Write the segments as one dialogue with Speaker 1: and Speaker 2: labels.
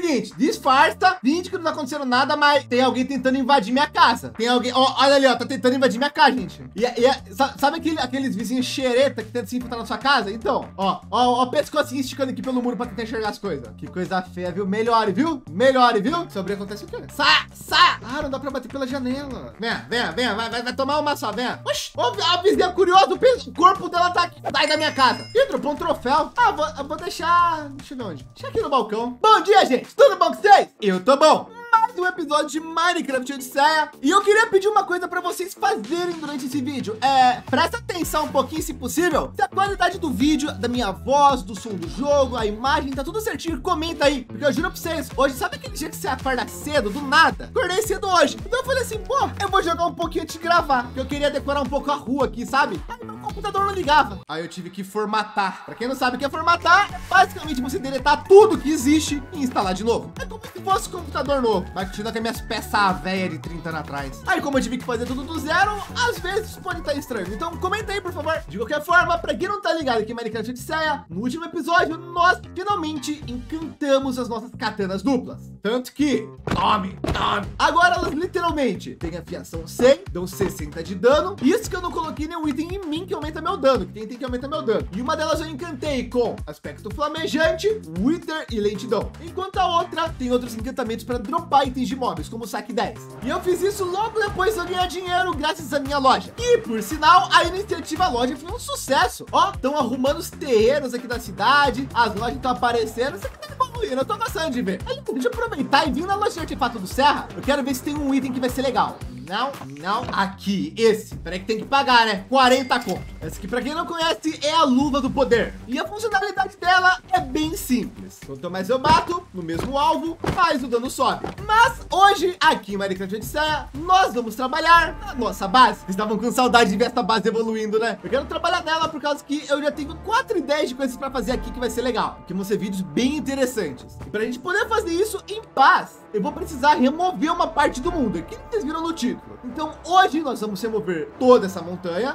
Speaker 1: seguinte, disfarça, finge que não tá acontecendo nada, mas tem alguém tentando invadir minha casa. Tem alguém, ó, olha ali, ó, tá tentando invadir minha casa, gente. Sabe aqueles vizinhos xereta que tentam se infiltrar na sua casa? Então, ó, o pescocinho esticando aqui pelo muro pra tentar enxergar as coisas. Que coisa feia, viu? Melhore, viu? Melhore, viu? Sobre acontece o quê? Sai! Ah, não dá pra bater pela janela. Venha, vai tomar uma só, venha. Oxi, ó, a vizinha curiosa, o corpo dela tá aqui. Sai da minha casa. Ih, dropou um troféu. Ah, vou deixar... Deixa eu ver onde. Deixa aqui no balcão. Bom dia, gente. Tudo bom com vocês? Eu tô bom. Mais um episódio de Minecraft Odisseia. E eu queria pedir uma coisa para vocês fazerem durante esse vídeo. Presta atenção um pouquinho, se possível. Se a qualidade do vídeo, da minha voz, do som do jogo, a imagem, tá tudo certinho, comenta aí. Porque eu juro pra vocês, hoje, sabe aquele dia que você acorda cedo, do nada? Acordei cedo hoje. Então eu falei assim, pô, eu vou jogar um pouquinho antes de gravar. Porque eu queria decorar um pouco a rua aqui, sabe? Aí meu computador não ligava. Aí eu tive que formatar. Pra quem não sabe o que é formatar, é basicamente você deletar tudo que existe e instalar de novo. É como se fosse um computador novo. Vai continuar com as minhas peças velhas de 30 anos atrás. Aí, como eu tive que fazer tudo do zero, às vezes pode estar estranho. Então, comenta aí, por favor. De qualquer forma, pra quem não tá ligado aqui em Minecraft Odisseia, no último episódio, nós finalmente encantamos as nossas katanas duplas. Tanto que, tome. Agora elas literalmente têm afiação 100, dão 60 de dano. Isso que eu não coloquei nenhum item em mim que aumenta meu dano. Que tem item que aumenta meu dano. E uma delas eu encantei com aspecto flamejante, wither e lentidão. Enquanto a outra tem outros encantamentos para dropar itens de mobs, como o saque 10. E eu fiz isso logo depois de eu ganhar dinheiro graças à minha loja. E, por sinal, a iniciativa loja foi um sucesso. Ó, estão arrumando os terrenos aqui da cidade, as lojas estão aparecendo. Isso aqui tá evoluindo, eu tô gostando de ver. Aí, deixa eu aproveitar e vir na loja de artefato do Serra. Eu quero ver se tem um item que vai ser legal. Não, aqui, esse. Peraí que tem que pagar, né? 40 conto. Essa aqui, pra quem não conhece, é a luva do poder. E a funcionalidade dela é bem simples. Quanto mais eu bato no mesmo alvo, mais o dano sobe. Mas hoje, aqui em Minecraft Odisseia, nós vamos trabalhar na nossa base. Vocês estavam com saudade de ver essa base evoluindo, né? Eu quero trabalhar nela por causa que eu já tenho 4 ideias de coisas pra fazer aqui que vai ser legal. Que vão ser vídeos bem interessantes. E pra gente poder fazer isso em paz, eu vou precisar remover uma parte do mundo. Que vocês viram no título. Então hoje nós vamos remover toda essa montanha,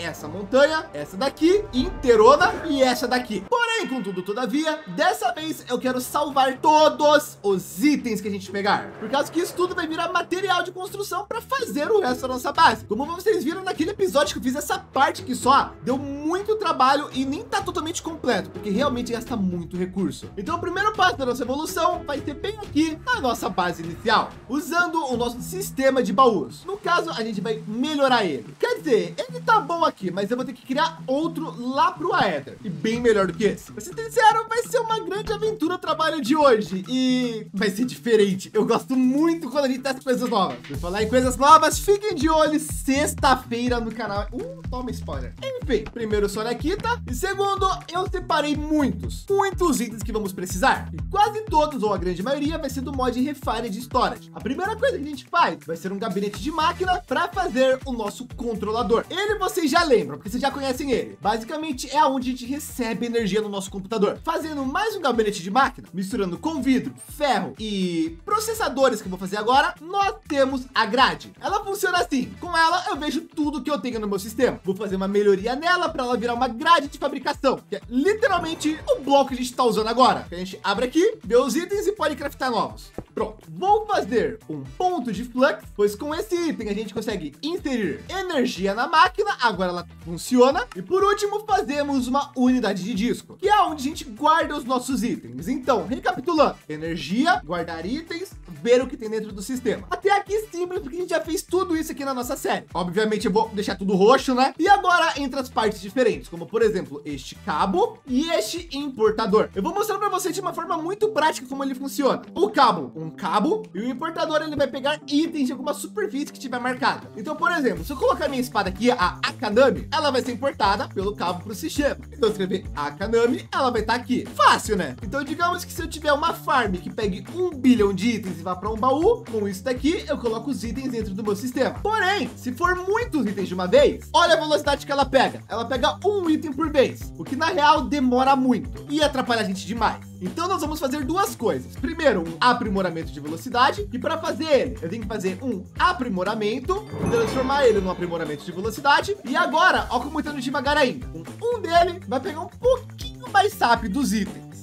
Speaker 1: essa daqui, inteirona e essa daqui. Porém, contudo, todavia, dessa vez eu quero salvar todos os itens que a gente pegar. Por causa que isso tudo vai virar material de construção para fazer o resto da nossa base. Como vocês viram naquele episódio que eu fiz essa parte aqui só, deu muito trabalho e nem tá totalmente completo, porque realmente gasta muito recurso. Então o primeiro passo da nossa evolução vai ser bem aqui na nossa base inicial, usando o nosso sistema de baús. No caso, a gente vai melhorar ele. Quer dizer, ele tá bom aqui, mas eu vou ter que criar outro lá pro Aether. E bem melhor do que esse. Pra ser sincero, vai ser uma grande aventura o trabalho de hoje. E vai ser diferente. Eu gosto muito quando a gente testa coisas novas. Por falar em coisas novas, fiquem de olho sexta-feira no canal. Toma spoiler. Enfim, primeiro Sorakita. E segundo, eu separei muitos itens que vamos precisar. E quase todos, ou a grande maioria, vai ser do mod Refined Storage. A primeira coisa que a gente faz vai ser um gabinete de máquina para fazer o nosso controlador. Ele vocês já lembram, porque vocês já conhecem ele. Basicamente é onde a gente recebe energia no nosso computador. Fazendo mais um gabinete de máquina, misturando com vidro, ferro e processadores que eu vou fazer agora, nós temos a grade. Ela funciona assim. Com ela eu vejo tudo que eu tenho no meu sistema. Vou fazer uma melhoria nela para ela virar uma grade de fabricação, que é literalmente o bloco que a gente está usando agora. Que a gente abre aqui, vê os itens e pode craftar novos. Pronto. Vou fazer um ponto de flux, pois com esse item a gente consegue inserir energia na máquina, agora ela funciona. E por último, fazemos uma unidade de disco, que é onde a gente guarda os nossos itens. Então, recapitulando: energia, guardar itens, ver o que tem dentro do sistema. Até aqui simples, porque a gente já fez tudo isso aqui na nossa série. Obviamente eu vou deixar tudo roxo, né? E agora entra as partes diferentes, como por exemplo, este cabo e este importador. Eu vou mostrar para você de uma forma muito prática como ele funciona. O cabo, um cabo, e o importador, ele vai pegar itens de alguma superfície que tiver marcada. Então, por exemplo, se eu colocar minha espada aqui, a Akanami, ela vai ser importada pelo cabo pro sistema. Então, escrever Akanami, ela vai estar aqui. Fácil, né? Então, digamos que se eu tiver uma farm que pegue 1 bilhão de itens e vá para um baú, com isso daqui, eu coloco os itens dentro do meu sistema. Porém, se for muitos itens de uma vez, olha a velocidade que ela pega. Ela pega um item por vez, o que na real demora muito e atrapalha a gente demais. Então nós vamos fazer duas coisas. Primeiro, um aprimoramento de velocidade. E para fazer ele, eu tenho que fazer um aprimoramento, transformar ele num aprimoramento de velocidade. E agora, ó como tá indo devagar ainda. Um dele vai pegar um pouquinho mais rápido os itens.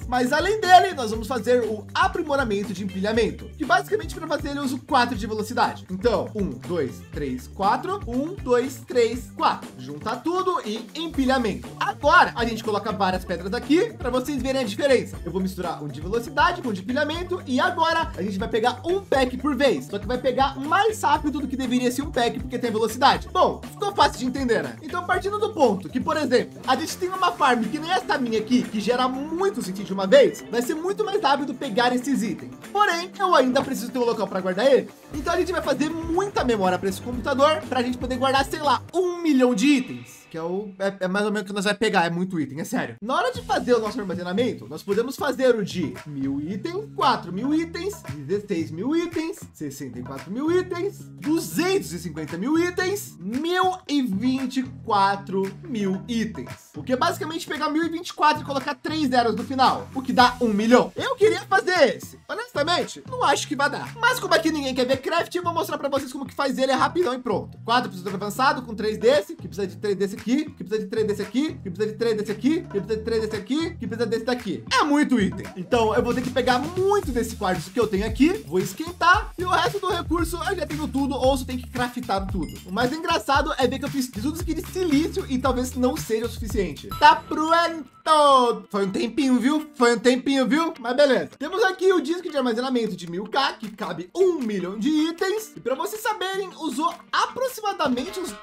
Speaker 1: Mas além dele, nós vamos fazer o aprimoramento de empilhamento, que basicamente para fazer ele eu uso 4 de velocidade. Então, 1, 2, 3, 4, 1, 2, 3, 4. Juntar tudo e empilhamento. Agora, a gente coloca várias pedras aqui para vocês verem a diferença. Eu vou misturar um de velocidade com um de empilhamento e agora a gente vai pegar um pack por vez. Só que vai pegar mais rápido do que deveria ser um pack porque tem velocidade. Bom, ficou fácil de entender, né? Então, partindo do ponto que, por exemplo, a gente tem uma farm que nem essa minha aqui, que gera muito sentido de uma vez, vai ser muito mais rápido pegar esses itens. Porém, eu ainda preciso ter um local para guardar ele. Então a gente vai fazer muita memória para esse computador para a gente poder guardar, sei lá, 1 milhão de itens. Que é mais ou menos o que nós vai pegar, é muito item, é sério. Na hora de fazer o nosso armazenamento, nós podemos fazer o de 1000 itens, 4000 itens, 16 mil itens, 64 mil itens, 250 mil itens, 1024 mil itens. O que é basicamente pegar 1024 e colocar 3 zeros no final, o que dá 1 milhão. Eu queria fazer esse. Honestamente, não acho que vai dar. Mas como aqui ninguém quer ver craft, eu vou mostrar para vocês como que faz ele, é rapidão e pronto. 4 processador avançado com 3 desse, que precisa de 3 desse aqui, que precisa de 3 desse aqui, que precisa de 3 desse aqui, que precisa de 3 desse aqui, que precisa desse daqui. É muito item. Então eu vou ter que pegar muito desse quartzo que eu tenho aqui, vou esquentar e o resto do recurso eu já tenho tudo ou só tenho que craftar tudo. O mais engraçado é ver que eu fiz tudo isso aqui de silício e talvez não seja o suficiente. Tá pronto! Foi um tempinho, viu? Foi um tempinho, viu? Mas beleza. Temos aqui o disco de armazenamento de 1000K, que cabe 1 milhão de itens. E para vocês saberem, usou aproximadamente uns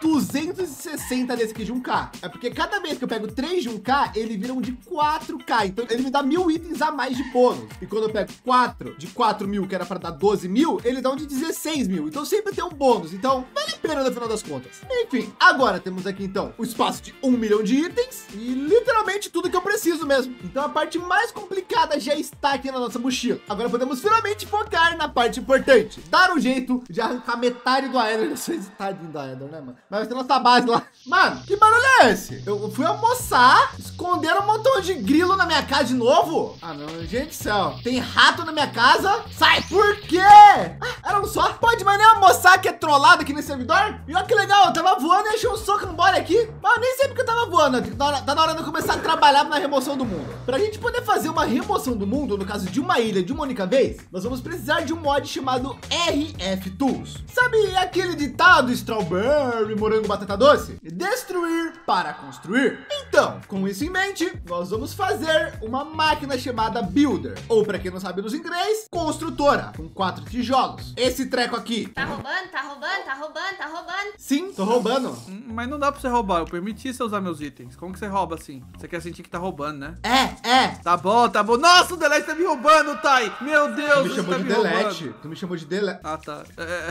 Speaker 1: 260 desse aqui de 1K. É porque cada vez que eu pego 3 de 1K, ele vira um de 4K. Então ele me dá 1000 itens a mais de bônus. E quando eu pego 4 de 4 mil, que era para dar 12 mil, ele dá um de 16 mil. Então sempre tem um bônus. Então vale a pena no final das contas. Enfim, agora temos aqui então o espaço de 1 milhão de itens e literalmente tudo que eu preciso mesmo. Então a parte mais complicada já está aqui na nossa mochila. Agora podemos finalmente focar na parte importante. Dar um jeito de arrancar metade do Aether. Tadinho do Aether, né, mano? Mas vai ter nossa base lá. Mano, que barulho é esse? Eu fui almoçar, esconderam um montão de grilo na minha casa de novo? Ah, não, gente do céu. Tem rato na minha casa? Sai! Por quê? Ah, era um só? Pode, mas nem almoçar que é trollado aqui nesse servidor? E olha que legal, eu tava voando e achei um soco no bora aqui. Mas eu nem sei porque eu tava voando. Tá na hora de eu começar a trabalhar na remoção do mundo. Para a gente poder fazer uma remoção do mundo, no caso de uma ilha de uma única vez, nós vamos precisar de um mod chamado RF Tools. Sabe aquele ditado strawberry, morango, batata doce? Destruir para construir. Então, com isso em mente, nós vamos fazer uma máquina chamada Builder, ou para quem não sabe nos inglês, construtora, com 4 tijolos. Esse treco aqui.
Speaker 2: Tá roubando, tá roubando, tá roubando, tá roubando.
Speaker 1: Sim, tô roubando.
Speaker 3: Mas não dá pra você roubar, eu permiti você usar meus itens. Como que você rouba assim? Você quer sentir que tá roubando, né?
Speaker 1: É.
Speaker 3: Tá bom, tá bom. Nossa, o Delete tá me roubando, Tai. Meu Deus,
Speaker 1: Tu me chamou de Delete. Tu me chamou de Delete.
Speaker 3: Ah, tá.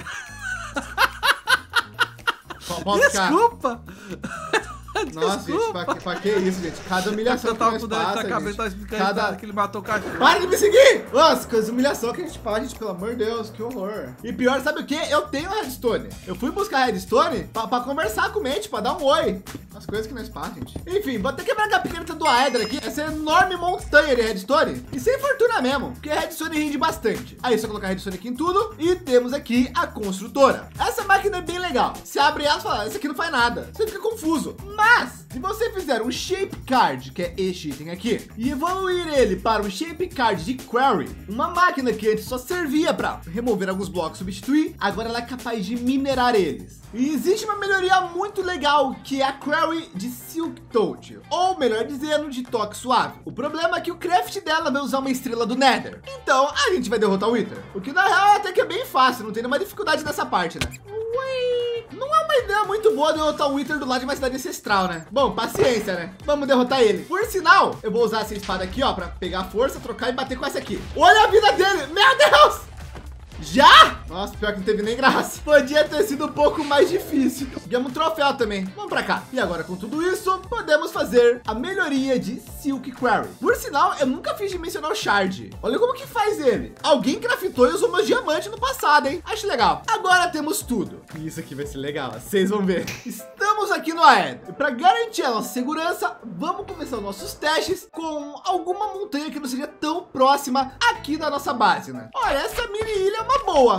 Speaker 1: Desculpa. Nossa, gente, pra que isso, gente? Cada humilhação que nós passa,
Speaker 3: que ele matou o cachorro.
Speaker 1: Para de me seguir! Nossa, que humilhação que a gente faz, gente, pelo amor de Deus, que horror. E pior, sabe o que? Eu tenho redstone. Eu fui buscar redstone pra conversar com o mate, pra dar um oi. As coisas que nós passamos, gente. Enfim, vou ter que quebrar a picareta do Aether aqui. Essa enorme montanha de redstone. E sem fortuna mesmo, porque redstone rende bastante. Aí só colocar redstone aqui em tudo. E temos aqui a construtora. Essa máquina é bem legal. Você abre ela e fala, isso aqui não faz nada. Você fica confuso. Mas, se você fizer um Shape Card, que é este item aqui, e evoluir ele para um Shape Card de Quarry, uma máquina que antes só servia para remover alguns blocos e substituir, agora ela é capaz de minerar eles. E existe uma melhoria muito legal, que é a Quarry de Silk Touch, ou melhor dizendo, de toque suave. O problema é que o craft dela vai usar uma estrela do Nether. Então, a gente vai derrotar o Wither. O que na real até que é bem fácil, não tem nenhuma dificuldade nessa parte, né? Não é uma ideia muito boa derrotar o Wither do lado de uma cidade ancestral, né? Bom, paciência, né? Vamos derrotar ele. Por sinal, eu vou usar essa espada aqui, ó, pra pegar força, trocar e bater com essa aqui. Olha a vida dele! Meu Deus! Já? Nossa, pior que não teve nem graça. Podia ter sido um pouco mais difícil. Ganhamos um troféu também. Vamos pra cá. E agora, com tudo isso, podemos fazer a melhoria de Silk Quarry. Por sinal, eu nunca fiz dimensional shard. Olha como que faz ele. Alguém craftou e usou meus diamantes no passado, hein? Acho legal. Agora temos tudo. E isso aqui vai ser legal. Vocês vão ver. Estamos aqui no Aether. E para garantir a nossa segurança, vamos começar os nossos testes com alguma montanha que não seja tão próxima aqui da nossa base, né? Olha, essa mini ilha é uma boa. Quando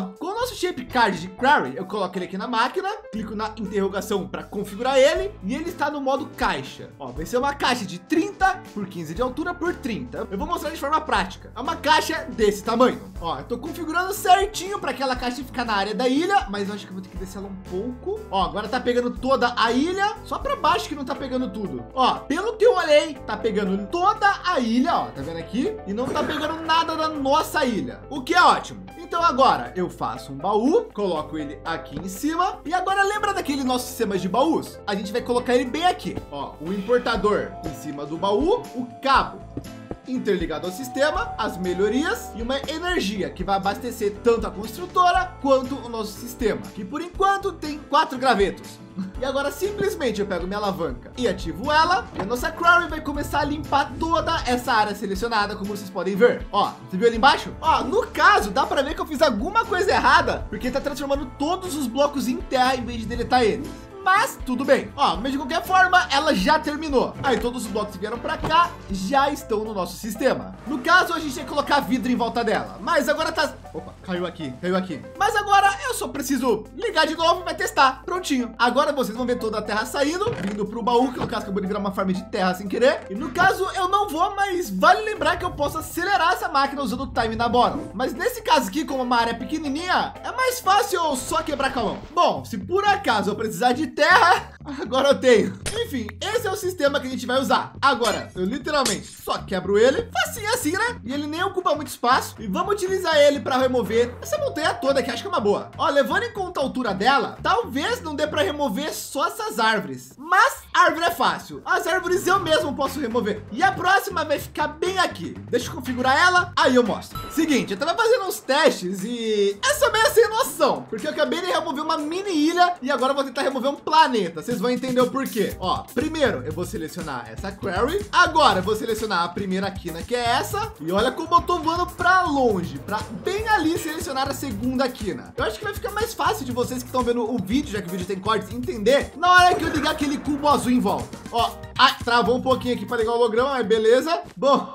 Speaker 1: nosso shape card de Quarry, eu coloco ele aqui na máquina, clico na interrogação para configurar ele e ele está no modo caixa. Ó, vai ser uma caixa de 30 por 15 de altura por 30. Eu vou mostrar de forma prática. É uma caixa desse tamanho. Ó, eu tô configurando certinho para aquela caixa ficar na área da ilha, mas eu acho que eu vou ter que descer ela um pouco. Ó, agora tá pegando toda a ilha, só para baixo que não tá pegando tudo. Ó, pelo que eu olhei, tá pegando toda a ilha, ó, tá vendo aqui? E não tá pegando nada da nossa ilha, o que é ótimo. Então agora eu faço um baú, coloco ele aqui em cima e agora lembra daquele nosso sistema de baús? A gente vai colocar ele bem aqui, ó, o importador em cima do baú, o cabo interligado ao sistema, as melhorias e uma energia que vai abastecer tanto a construtora quanto o nosso sistema, que por enquanto tem 4 gravetos. E agora simplesmente eu pego minha alavanca e ativo ela e a nossa Quarry vai começar a limpar toda essa área selecionada, como vocês podem ver. Ó, você viu ali embaixo? Ó, no caso dá para ver que eu fiz alguma coisa errada, porque tá transformando todos os blocos em terra em vez de deletar eles. Mas tudo bem, ó, mas de qualquer forma ela já terminou. Aí todos os blocos que vieram para cá já estão no nosso sistema. No caso a gente tem que colocar vidro em volta dela, mas agora tá... Opa, caiu aqui. Mas agora eu só preciso ligar de novo e vai testar. Prontinho. Agora vocês vão ver toda a terra saindo, vindo pro baú, que no caso acabou de virar uma farm de terra sem querer. E no caso eu não vou, mas vale lembrar que eu posso acelerar essa máquina usando o time na bottom. Mas nesse caso aqui, como uma área pequenininha, é mais fácil eu só quebrar com a mão. Bom, se por acaso eu precisar de terra, agora eu tenho. Enfim, esse é o sistema que a gente vai usar. Agora, eu literalmente só quebro ele, facinho assim, né? E ele nem ocupa muito espaço. E vamos utilizar ele para remover essa montanha toda, que acho que é uma boa. Ó, levando em conta a altura dela, talvez não dê para remover só essas árvores. Mas a árvore é fácil. As árvores eu mesmo posso remover. E a próxima vai ficar bem aqui. Deixa eu configurar ela, aí eu mostro. Seguinte, eu tava fazendo uns testes e essa meio sem noção, porque eu acabei de remover uma mini ilha e agora eu vou tentar remover um planeta. Vocês vão entender o porquê. Ó, primeiro eu vou selecionar essa Quarry. Agora eu vou selecionar a primeira quina, que é essa. E olha como eu tô voando para longe, para bem ali selecionar a segunda quina. Eu acho que vai ficar mais fácil de vocês que estão vendo o vídeo, já que o vídeo tem cortes, entender na hora que eu ligar aquele cubo azul em volta. Ó, travou um pouquinho aqui para ligar o holograma, mas beleza. Bom.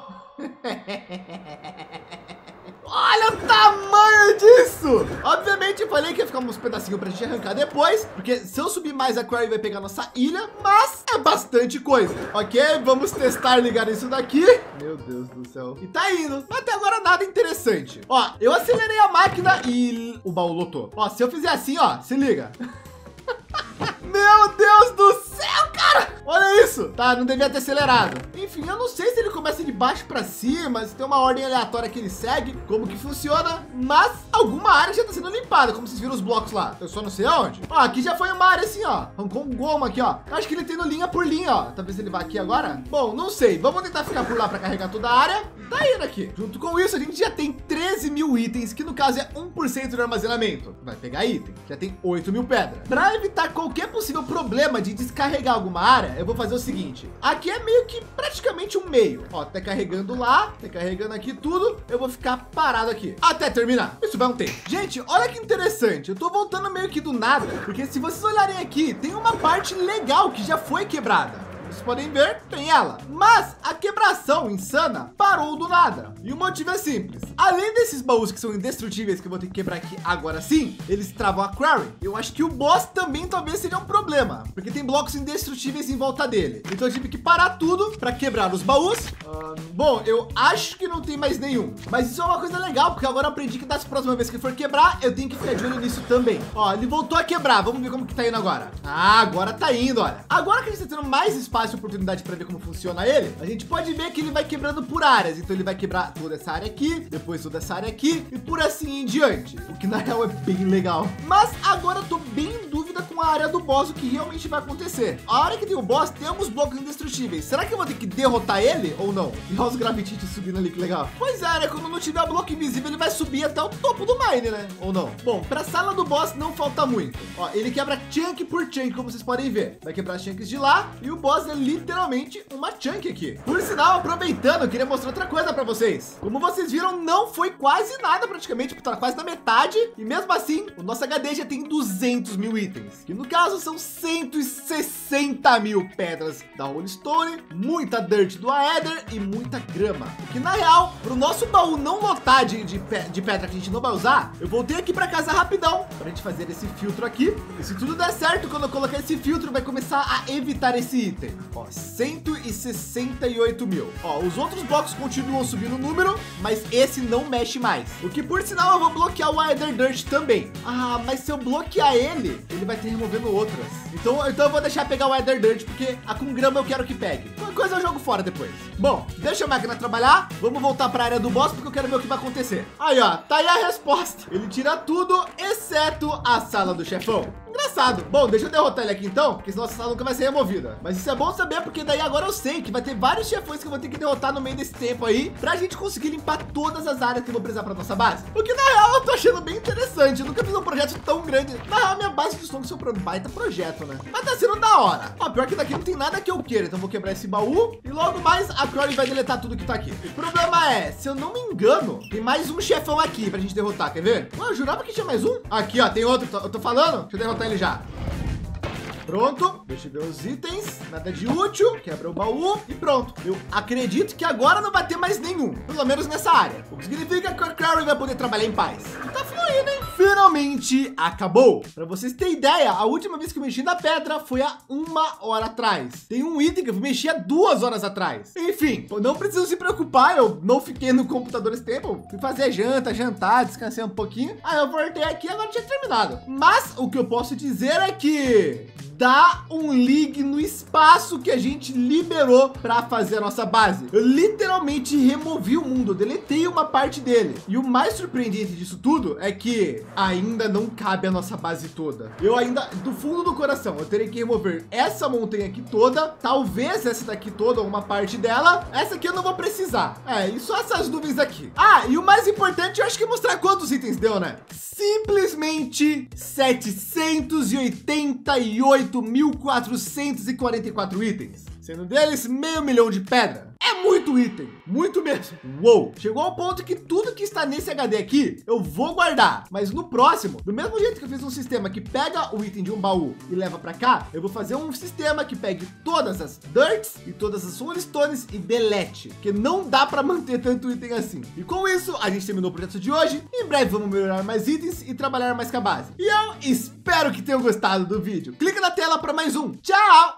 Speaker 1: Olha o tamanho disso! Obviamente eu falei que ia ficar uns pedacinhos pra gente arrancar depois, porque se eu subir mais a Quarry vai pegar nossa ilha, mas é bastante coisa. Ok, vamos testar ligar isso daqui. Meu Deus do céu. E tá indo. Até agora nada interessante. Ó, eu acelerei a máquina e o baú lotou. Ó, se eu fizer assim, ó, se liga. Meu Deus do céu, cara! Olha isso! Tá, não devia ter acelerado. Enfim, eu não sei se ele começa de baixo para cima, se tem uma ordem aleatória que ele segue, como que funciona, mas alguma área já tá sendo limpada, como vocês viram os blocos lá. Eu só não sei aonde. Ó, aqui já foi uma área assim, ó. Arrancou um goma aqui, ó. Eu acho que ele tem no linha por linha, ó. Talvez ele vá aqui agora. Bom, não sei. Vamos tentar ficar por lá para carregar toda a área. Tá indo aqui. Junto com isso, a gente já tem 13 mil itens, que no caso é 1% do armazenamento. Vai pegar item. Já tem 8 mil pedras. Para evitar qualquer possível problema de descarregar alguma área, eu vou fazer o seguinte. Aqui é meio que praticamente um meio. Ó, tá carregando lá, tá carregando aqui tudo. Eu vou ficar parado aqui até terminar. Isso vai um tempo. Gente, olha que interessante. Eu tô voltando meio que do nada, porque se vocês olharem aqui, tem uma parte legal que já foi quebrada. Vocês podem ver, tem ela. Mas a quebração insana parou do nada. E o motivo é simples. Além desses baús que são indestrutíveis, que eu vou ter que quebrar aqui agora sim, eles travam a Quarry. Eu acho que o boss também talvez seja um problema, porque tem blocos indestrutíveis em volta dele. Então eu tive que parar tudo para quebrar os baús. Bom, eu acho que não tem mais nenhum. Mas isso é uma coisa legal, porque agora eu aprendi que das próximas vezes que for quebrar, eu tenho que ficar de olho nisso também. Ó, ele voltou a quebrar. Vamos ver como que tá indo agora. Ah, agora tá indo, olha. Agora que a gente tá tendo mais espaço e oportunidade para ver como funciona ele, a gente pode ver que ele vai quebrando por áreas. Então ele vai quebrar toda essa área aqui, depois toda essa área aqui e por assim em diante. O que na real é bem legal. Mas agora eu tô bem em dúvida com a área do boss, o que realmente vai acontecer. A área que tem o boss tem alguns blocos indestrutíveis. Será que eu vou ter que derrotar ele ou não? E olha os gravitites subindo ali, que legal. Pois é, né? Quando não tiver bloco invisível, ele vai subir até o topo do mine, né? Ou não? Bom, para a sala do boss não falta muito. Ó, ele quebra chunk por chunk, como vocês podem ver. Vai quebrar chunks de lá e o boss é literalmente uma chunk aqui. Por sinal, aproveitando, eu queria mostrar outra coisa para vocês. Como vocês viram, não foi quase nada praticamente, porque tá quase na metade. E mesmo assim, o nosso HD já tem 200 mil itens. que no caso são 160 mil pedras da Holy Stone, muita dirt do Aether e muita grama. Que na real, para o nosso baú não lotar de pedra que a gente não vai usar, eu voltei aqui para casa rapidão para a gente fazer esse filtro aqui. E se tudo der certo, quando eu colocar esse filtro, vai começar a evitar esse item. Ó, 168 mil. Ó, os outros blocos continuam subindo o número, mas esse não mexe mais. O que por sinal eu vou bloquear o Aether Dirt também. Ah, mas se eu bloquear ele vai ter removendo outras. Então eu vou deixar pegar o Aether Dirt, porque a com grama eu quero que pegue. Qualquer coisa eu jogo fora depois. Bom, deixa a máquina trabalhar. Vamos voltar para a área do boss, porque eu quero ver o que vai acontecer. Aí, ó, tá aí a resposta. Ele tira tudo, exceto a sala do chefão. Engraçado. Bom, deixa eu derrotar ele aqui então, porque senão essa sala nunca vai ser removida. Mas isso é bom saber, porque daí agora eu sei que vai ter vários chefões que eu vou ter que derrotar no meio desse tempo aí, pra gente conseguir limpar todas as áreas que eu vou precisar pra nossa base. O que na real eu tô achando bem interessante. Eu nunca fiz um projeto tão grande. Na real, minha base de som que é um baita projeto, né? Mas tá sendo da hora. Ó, pior que daqui não tem nada que eu queira. Então eu vou quebrar esse baú e logo mais a Crowley vai deletar tudo que tá aqui. O problema é, se eu não me engano, tem mais um chefão aqui pra gente derrotar. Quer ver? Ué, eu jurava que tinha mais um. Aqui, ó, tem outro. Eu tô falando. Deixa eu derrotar ele já. Pronto, deixa eu ver os itens, nada de útil, quebra o baú e pronto. Eu acredito que agora não vai ter mais nenhum, pelo menos nessa área. O que significa que a Crowley vai poder trabalhar em paz. Tá fluindo, hein? Finalmente acabou. Pra vocês terem ideia, a última vez que eu mexi na pedra foi há 1 hora atrás. Tem um item que eu mexi há 2 horas atrás. Enfim, não preciso se preocupar, eu não fiquei no computador esse tempo. Fui fazer janta, jantar, descansei um pouquinho. Aí eu voltei aqui e agora tinha terminado. Mas o que eu posso dizer é que dá um ligue no espaço que a gente liberou para fazer a nossa base. Eu literalmente removi o mundo, eu deletei uma parte dele. E o mais surpreendente disso tudo é que ainda não cabe a nossa base toda. Eu ainda, do fundo do coração, eu terei que remover essa montanha aqui toda, talvez essa daqui toda, uma parte dela. Essa aqui eu não vou precisar. E só essas nuvens aqui. Ah, e o mais importante, eu acho que é mostrar quantos itens deu, né? Simplesmente 788.444 itens, sendo deles 500 mil de pedra. É muito item, muito mesmo. Uou, chegou ao ponto que tudo que está nesse HD aqui eu vou guardar, mas no próximo, do mesmo jeito que eu fiz um sistema que pega o item de um baú e leva para cá, eu vou fazer um sistema que pegue todas as dirts e todas as soul stones e delete, que não dá para manter tanto item assim. E com isso a gente terminou o projeto de hoje. Em breve vamos melhorar mais itens e trabalhar mais com a base. E eu espero que tenham gostado do vídeo. Clica na tela para mais um. Tchau!